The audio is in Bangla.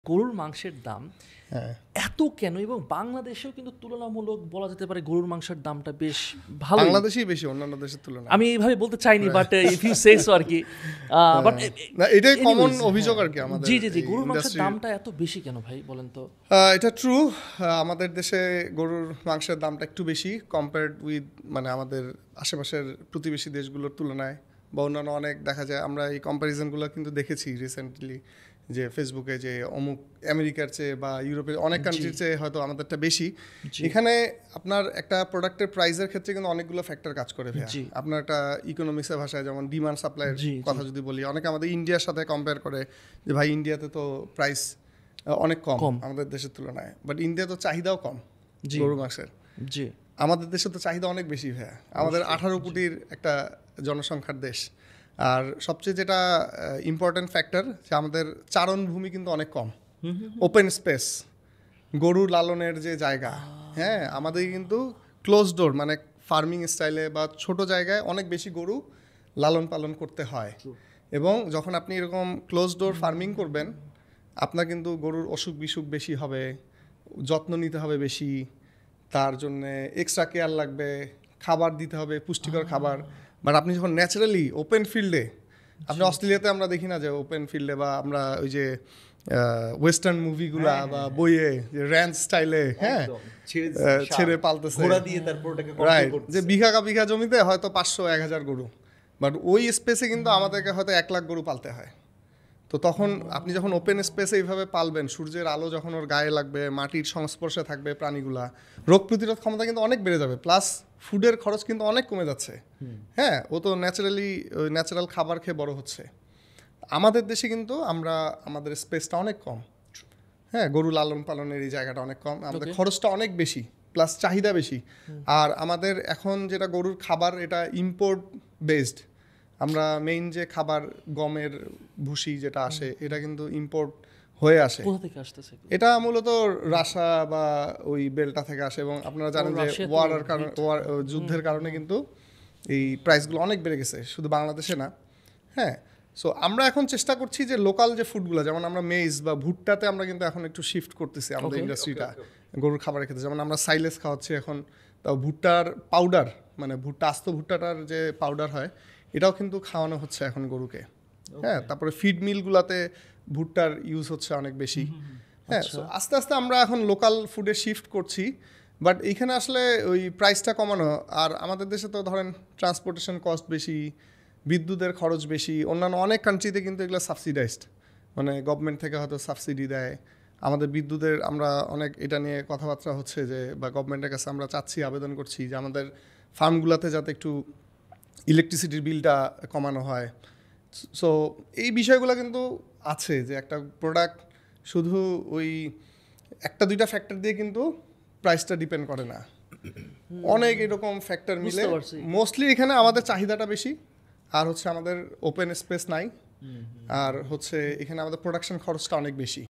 গরুর মাংসের দাম হ্যাঁ এত কেন? এবং বাংলাদেশেও কিন্তু তুলনামূলক বলা যেতে পারে গরুর মাংসের দামটা বেশ ভালো। বাংলাদেশেই বেশি অন্যান্য দেশের তুলনায়। আমি এইভাবে বলতে চাইনি, but if you say so আর কি। বাট না, এটাই কমন অভিযোগ আর কি আমাদের। জি জি জি, গরুর মাংসের industry- দামটা এত বেশি কেন ভাই, বলেন তো? এটা ট্রু। আমাদের দেশে গরুর মাংসের দামটা একটু বেশি কম্পেয়ার্ড উইথ মানে আমাদের আশেপাশের প্রতিবেশী দেশগুলোর তুলনায় বা অন্যান্য অনেক দেখা যায়। আমরা এই কম্প্যারিজনগুলো কিন্তু দেখেছি রিসেন্টলি, যে ফেসবুকে যে অমুক আমেরিকার চেয়ে বা ইউরোপের অনেক কান্ট্রির চেয়ে হয়তো আমাদেরটা বেশি। এখানে আপনার একটা প্রোডাক্টের প্রাইসের ক্ষেত্রে কিন্তু অনেকগুলো ফ্যাক্টর কাজ করে ভাইয়া। আপনার একটা ইকোনমিক্সের ভাষায় যেমন ডিমান্ড সাপ্লাইয়ের কথা যদি বলি, অনেকে আমাদের ইন্ডিয়ার সাথে কম্পেয়ার করে যে ভাই ইন্ডিয়াতে তো প্রাইস অনেক কম আমাদের দেশের তুলনায়, বাট ইন্ডিয়া তো চাহিদাও কম গরু মাংসের। জি, আমাদের দেশে তো চাহিদা অনেক বেশি ভাইয়া। আমাদের 18 কোটির একটা জনসংখ্যার দেশ। আর সবচেয়ে যেটা ইম্পর্টেন্ট ফ্যাক্টর, যে আমাদের চারণভূমি কিন্তু অনেক কম, ওপেন স্পেস, গরু লালনের যে জায়গা। হ্যাঁ, আমাদের কিন্তু ক্লোজ ডোর মানে ফার্মিং স্টাইলে বা ছোট জায়গায় অনেক বেশি গরু লালন পালন করতে হয়। এবং যখন আপনি এরকম ক্লোজ ডোর ফার্মিং করবেন, আপনার কিন্তু গরুর অসুখ বিসুখ বেশি হবে, যত্ন নিতে হবে বেশি, তার জন্যে এক্সট্রা কেয়ার লাগবে, খাবার দিতে হবে পুষ্টিকর খাবার। বাট আপনি যখন ন্যাচারালি ওপেন ফিল্ডে, আপনি অস্ট্রেলিয়াতে আমরা দেখি না যে ওপেন ফিল্ডে, বা আমরা ওই যে ওয়েস্টার্ন মুভিগুলা বা বইয়ে যে র্যাঞ্চ স্টাইলে হ্যাঁ ছেড়ে পালতেছে, রাইট, যে বিঘা জমিতে হয়তো 500-1000 গরু, বাট ওই স্পেসে কিন্তু আমাদেরকে হয়তো 1 লাখ গরু পালতে হয়। তো তখন আপনি যখন ওপেন স্পেসে এইভাবে পালবেন, সূর্যের আলো যখন ওর গায়ে লাগবে, মাটির সংস্পর্শে থাকবে প্রাণীগুলা, রোগ প্রতিরোধ ক্ষমতা কিন্তু অনেক বেড়ে যাবে, প্লাস ফুডের খরচ কিন্তু অনেক কমে যাচ্ছে। হ্যাঁ, ও তো ন্যাচারাল খাবার খেয়ে বড় হচ্ছে। আমাদের দেশে কিন্তু আমাদের স্পেসটা অনেক কম। হ্যাঁ, গরু লালন পালনের এই জায়গাটা অনেক কম, আমাদের খরচটা অনেক বেশি, প্লাস চাহিদা বেশি। আর আমাদের এখন যেটা গরুর খাবার, এটা ইম্পোর্ট বেসড। আমরা মেইন যে খাবার গমের ভুসি যেটা আসে, এটা কিন্তু ইম্পোর্ট হয়ে আসে। কোথা থেকে আসতেছে? এটা মূলত রাশিয়া বা ওই বেলটা থেকে আসে। এবং আপনারা জানেন যে যুদ্ধের কারণে কিন্তু এই প্রাইসগুলো অনেক বেড়ে গেছে, শুধু বাংলাদেশে না। হ্যাঁ, সো আমরা এখন চেষ্টা করছি যে লোকাল যে ফুডগুলো, যেমন আমরা মেইজ বা ভুট্টাতে আমরা কিন্তু এখন একটু শিফট করতেছি আমাদের ইন্ডাস্ট্রিটা গরুর খাবারের ক্ষেত্রে। যেমন আমরা সাইলেস খাওয়াচ্ছি এখন, তাও ভুট্টার পাউডার, মানে আস্ত ভুট্টাটার যে পাউডার হয়, এটাও কিন্তু খাওয়ানো হচ্ছে এখন গরুকে। হ্যাঁ, তারপরে ফিড মিলগুলোতে ভুট্টার ইউজ হচ্ছে অনেক বেশি। হ্যাঁ, আস্তে আস্তে আমরা এখন লোকাল ফুডে শিফট করছি। বাট এইখানে আসলে ওই প্রাইসটা কমানো, আর আমাদের দেশে তো ধরেন ট্রান্সপোর্টেশন কস্ট বেশি, বিদ্যুতের খরচ বেশি। অন্যান্য অনেক কান্ট্রিতে কিন্তু এগুলো সাবসিডাইজড, মানে গভর্নমেন্ট থেকে হয়তো সাবসিডি দেয়। আমাদের বিদ্যুতের আমরা অনেক এটা নিয়ে কথাবার্তা হচ্ছে যে, বা গভর্নমেন্টের কাছে আমরা চাচ্ছি, আবেদন করছি যে আমাদের ফার্মগুলোতে যাতে একটু ইলেকট্রিসিটির বিলটা কমানো হয়। সো এই বিষয়গুলো কিন্তু আছে, যে একটা প্রোডাক্ট শুধু ওই 1-2টা ফ্যাক্টর দিয়ে কিন্তু প্রাইসটা ডিপেন্ড করে না, অনেক এরকম ফ্যাক্টর মিলে। মোস্টলি এখানে আমাদের চাহিদাটা বেশি, আর হচ্ছে আমাদের ওপেন স্পেস নাই, আর হচ্ছে এখানে আমাদের প্রোডাকশন খরচটা অনেক বেশি।